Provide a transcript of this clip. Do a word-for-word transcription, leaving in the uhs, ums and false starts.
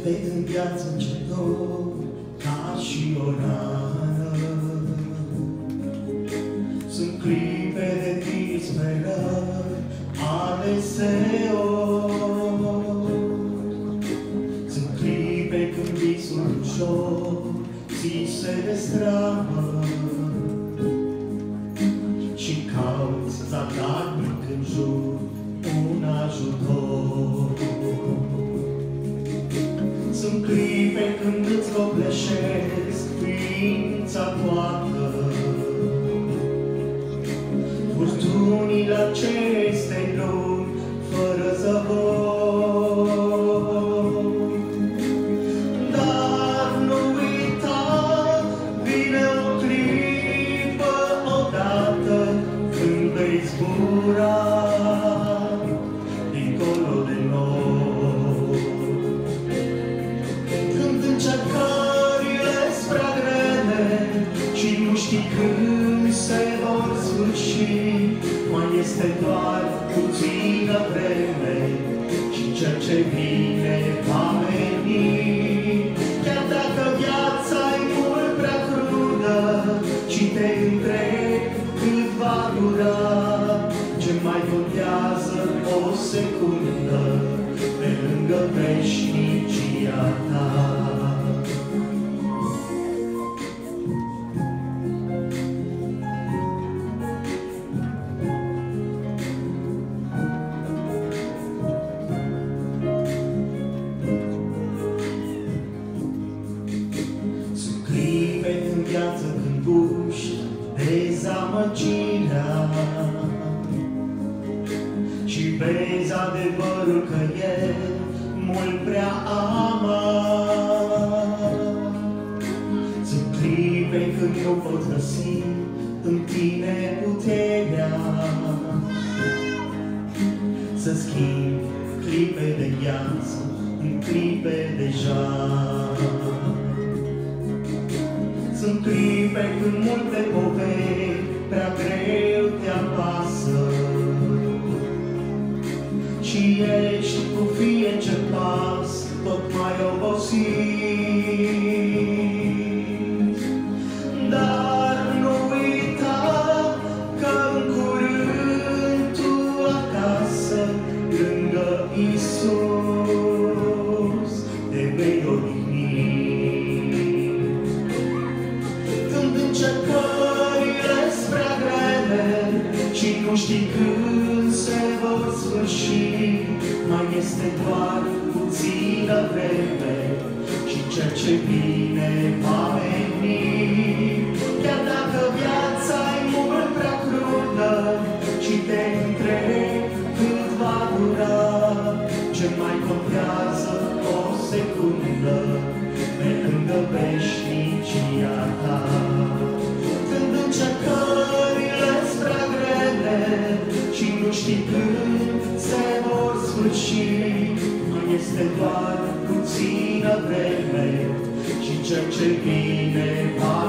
vezi în viață încetor ca și o rană. Sunt clipe de disperări ale deseori. Sunt clipe când visul ușor ți se destramă și cauți zadarnic în jur un ajutor. Sunt clipe când îți copleșesc ființa toată. Furtunile acestei lumi fără zăvor. Dar nu uita, vine o clipă odată când vei zbura dincolo de noi. Când încercările spre grele și nu știi când se vor sfârși, mai este doar puțină vreme și cel ce vine va veni. Chiar dacă viața-i mult prea crudă și te întrebi cât va dura, ce mai contează o secundă pe lângă veșnicia ta. În viață când buși dezamăgirea și vezi adevărul că e mult prea amar. Sunt clipe când nu poți găsi în tine puterea să schimbi clipe de viață în clipe de jar. Sunt clipe când multe poveri prea greu te apasă și ești cu fiecare pas tot mai obosit. Dar nu uita că în curând tu acasă, lângă Iisus, te vei odihni. Încercările spre grele și nu știi când se vor sfârși, mai este doar puțină vreme și cel ce vine va veni. Chiar dacă viața-i mult prea crudă și te întrebi cât va dura, ce mai contează o secundă pe lângă veșnicia ta. Când încercările spre grele și nu știi când se vor sfârși, mai este doar puțină vreme și cel ce vine va